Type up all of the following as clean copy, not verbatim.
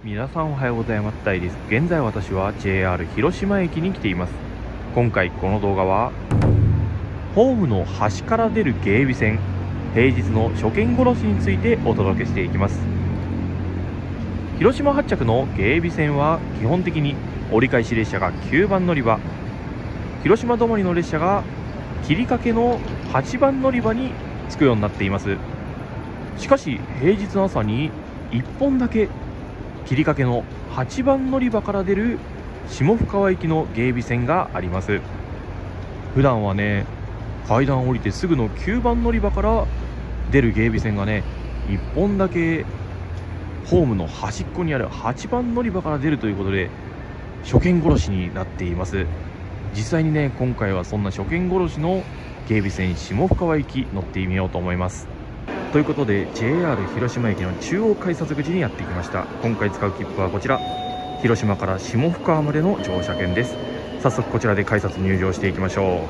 皆さんおはようございます。大です。現在私は JR 広島駅に来ています。今回この動画はホームの端から出る芸備線、平日の初見殺しについてお届けしていきます。広島発着の芸備線は基本的に折り返し列車が9番乗り場、広島止まりの列車が切りかけの8番乗り場に着くようになっています。しかし平日の朝に1本だけ切りかけの8番乗り場から出る下深川行きの芸備線があります。普段はね、階段を降りてすぐの9番乗り場から出る芸備線がね、1本だけホームの端っこにある8番乗り場から出るということで初見殺しになっています。実際にね、今回はそんな初見殺しの芸備線下深川行き乗ってみようと思います。ということで JR 広島駅の中央改札口にやってきました。今回使う切符はこちら、広島から下深川までの乗車券です。早速こちらで改札入場していきましょう。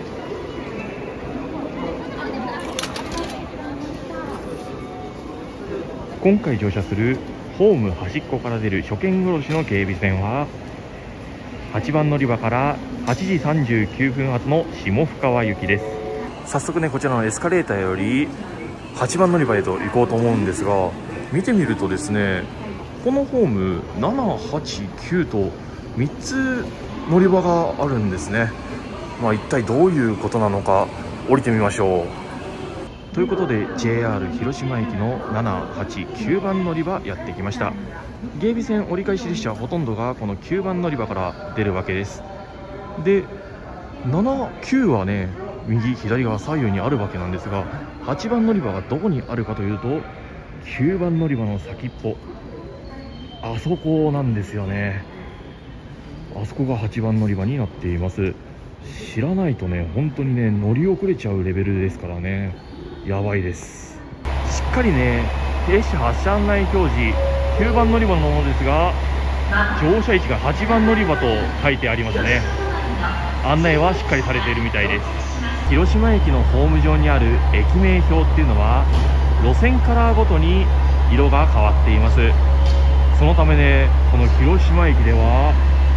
今回乗車するホーム端っこから出る初見殺しの芸備線は8番乗り場から8時39分発の下深川行きです。早速ね、こちらのエスカレーターより8番乗り場へと行こうと思うんですが、見てみるとですね、このホーム7、8、9と3つ乗り場があるんですね。一体どういうことなのか降りてみましょう。ということで JR 広島駅の7、8、9番乗り場やってきました。芸備線折り返し列車ほとんどがこの9番乗り場から出るわけです。で、7、9はね、右左側左右にあるわけなんですが、8番乗り場がどこにあるかというと9番乗り場の先っぽ、あそこなんですよね。あそこが8番乗り場になっています。知らないとね、本当にね、乗り遅れちゃうレベルですからね、やばいです。しっかりね、停止発車案内表示9番乗り場のものですが、乗車位置が8番乗り場と書いてありますね。案内はしっかりされているみたいです。広島駅のホーム上にある駅名表っていうのは路線カラーごとに色が変わっています。そのためね、この広島駅では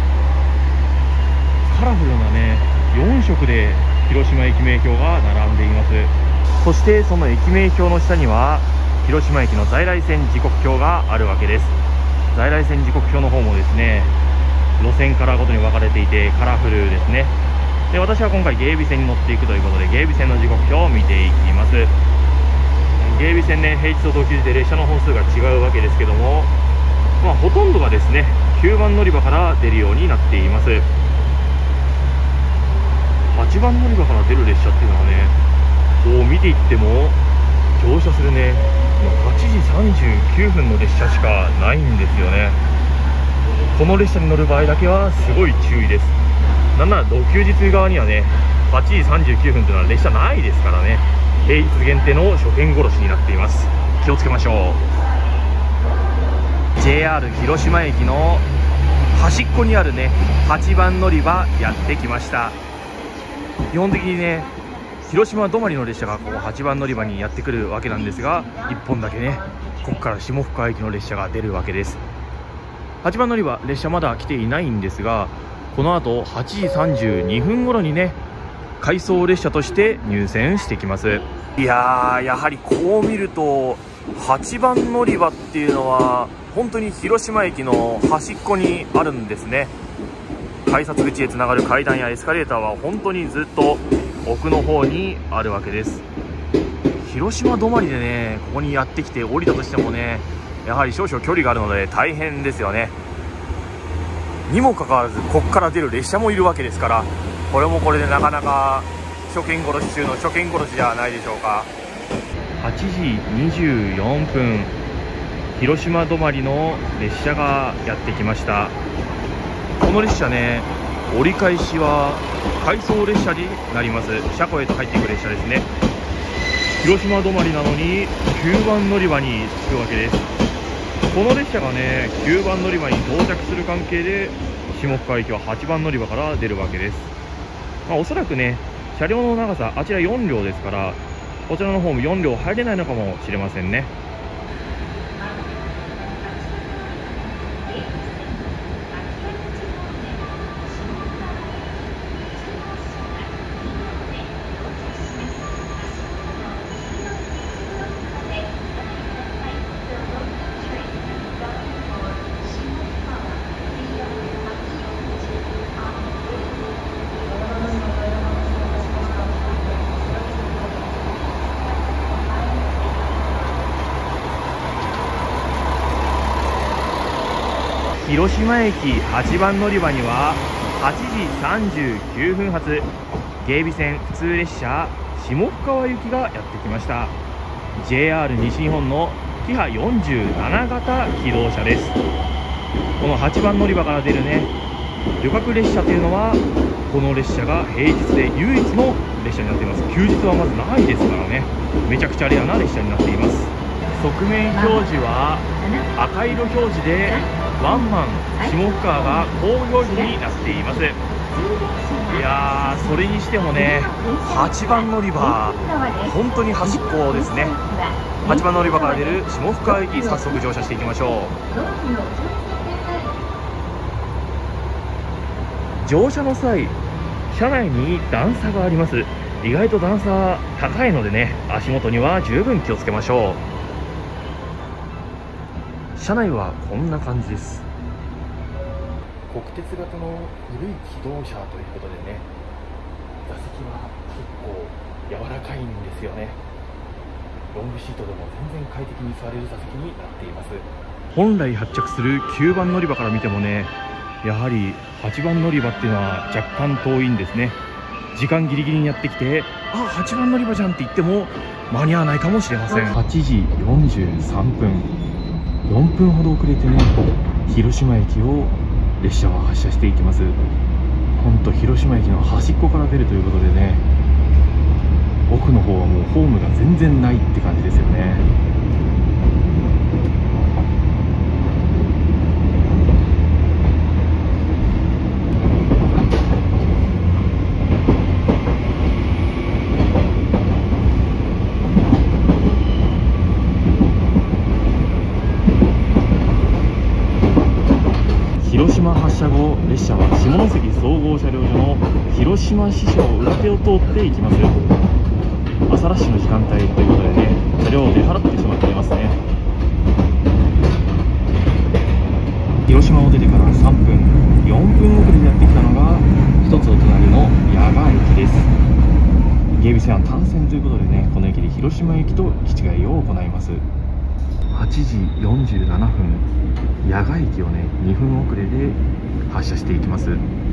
カラフルなね4色で広島駅名標が並んでいます。そしてその駅名標の下には広島駅の在来線時刻表があるわけです。在来線時刻表の方もですね、路線カラーごとに分かれていてカラフルですね。で、私は今回芸備線に乗っていくということで芸備線の時刻表を見ていきます。芸備線ね、平日と同休日で列車の本数が違うわけですけども、ほとんどがですね9番乗り場から出るようになっています。8番乗り場から出る列車っていうのはね、こう見ていっても乗車するね8時39分の列車しかないんですよね。この列車に乗る場合だけはすごい注意です。なんなら同休日側にはね8時39分というのは列車ないですからね、平日限定の初見殺しになっています。気をつけましょう。 JR 広島駅の端っこにあるね8番乗り場やってきました。基本的にね、広島止まりの列車がこう8番乗り場にやってくるわけなんですが、1本だけねここから下深川駅の列車が出るわけです。8番乗り場列車まだ来ていないんですが、この後8時32分頃にね回送列車として入線してきます。いやー、やはりこう見ると8番乗り場っていうのは本当に広島駅の端っこにあるんですね。改札口へつながる階段やエスカレーターは本当にずっと奥の方にあるわけです。広島止まりでねここにやってきて降りたとしてもね、やはり少々距離があるので大変ですよね。にもかかわらずここから出る列車もいるわけですから、これもこれでなかなか初見殺し中の初見殺しではないでしょうか。8時24分、広島止まりの列車がやってきました。この列車ね、折り返しは回送列車になります。車庫へと入っていく列車ですね。広島止まりなのに9番乗り場に着くわけです。この列車がね9番乗り場に到着する関係で下深川駅は8番乗り場から出るわけです。おそらくね車両の長さあちら4両ですから、こちらの方も4両入れないのかもしれませんね。 広島駅8番乗り場には8時39分発芸備線普通列車下深川行きがやってきました。 JR 西日本のキハ47型機動車です。この8番乗り場から出るね旅客列車というのはこの列車が平日で唯一の列車になっています。休日はまずないですからね、めちゃくちゃレアな列車になっています。側面表示は赤色表示でワンマン下深川が高表示になっています。いやー、それにしてもね8番乗り場本当に端っこですね。8番乗り場から出る下深川駅、早速乗車していきましょう。乗車の際、車内に段差があります。意外と段差高いのでね、足元には十分気をつけましょう。車内はこんな感じです。国鉄型の古い機動車ということでね、座席は結構柔らかいんですよね。ロングシートでも全然快適に座れる座席になっています。本来発着する9番乗り場から見てもね、やはり8番乗り場っていうのは若干遠いんですね。時間ギリギリにやってきて、あ、8番乗り場じゃんって言っても間に合わないかもしれません。8時43分、4分ほど遅れてね、広島駅を列車は発車していきます。本当広島駅の端っこから出るということでね、奥の方はもうホームが全然ないって感じですよね。広島発車後、列車は下関総合車両所の広島支所裏手を通っていきます。朝ラッシュの時間帯ということでね、車両を出払ってしまっていますね。広島を出てから3分、4分遅れでやってきたのが一つお隣の矢賀駅です。芸備線は単線ということでね、この駅で広島駅と行き違いを行います。8時47分、矢賀駅をね2分遅れで発車していきます。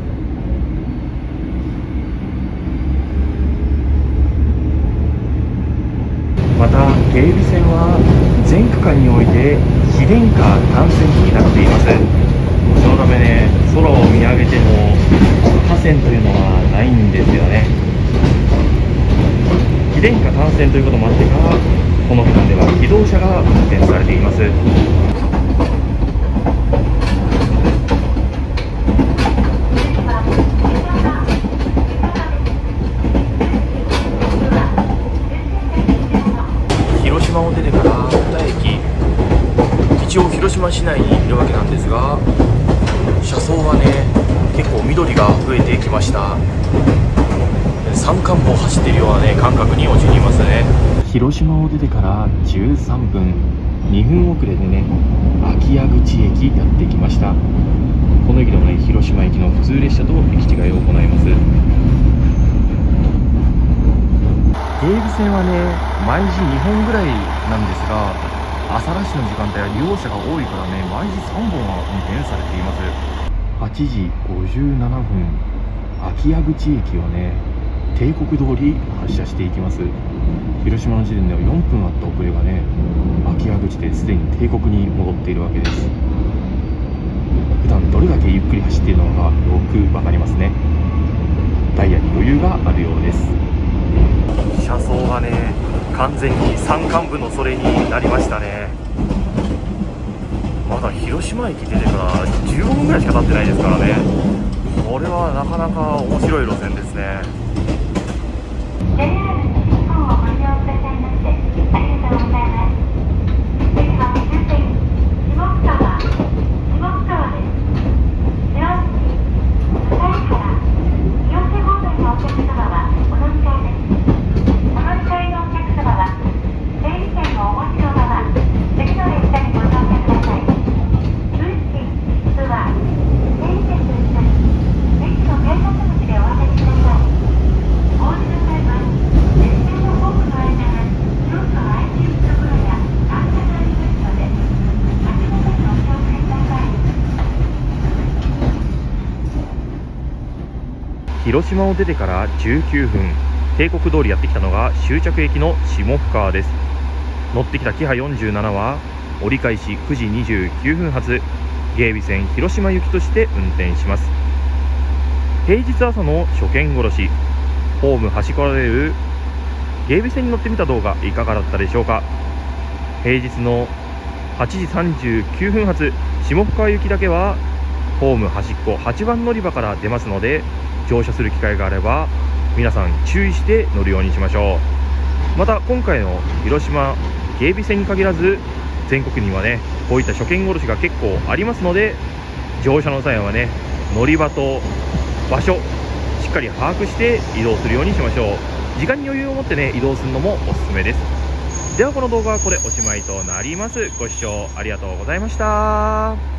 また芸備線は全区間において非電化単線になっています。そのためね、空を見上げても架線というのはないんですよね。非電化単線ということもあってか、この区間では気動車が運転されています。広島を出てから2駅、一応広島市内にいるわけなんですが、車窓はね結構緑が増えてきました。山間部を走っているようなね感覚に陥りますね。広島を出てから13分、2分遅れでね秋谷口駅やってきました。この駅でもね広島駅の普通列車と行き違いを行います。芸備線はね毎時2本ぐらいなんですが、朝ラッシュの時間帯は利用者が多いからね毎時3本は運転されています。8時57分、秋谷口駅をね定刻通り発車していきます。広島の時点では4分あった遅れがね秋谷口ですでに定刻に戻っているわけです。普段どれだけゆっくり走っているのかよく分かりますね。ダイヤに余裕があるようです。車窓がね完全に山間部のそれになりましたね。まだ広島駅出てから15分ぐらいしか経ってないですからね。これはなかなか面白い路線ですね。 広島を出てから19分、帝国通りやってきたのが終着駅の下深川です。乗ってきたキハ47は折り返し9時29分発、芸備線広島行きとして運転します。平日朝の初見殺し、ホーム端っこられる芸備線に乗ってみた動画いかがだったでしょうか。平日の8時39分発下深川行きだけはホーム端っこ8番乗り場から出ますので、乗車する機会があれば皆さん注意して乗るようにしましょう。また今回の広島芸備線に限らず全国にはね、こういった初見殺しが結構ありますので、乗車の際はね、乗り場と場所しっかり把握して移動するようにしましょう。時間に余裕を持ってね、移動するのもおすすめです。ではこの動画はこれおしまいとなります。ご視聴ありがとうございました。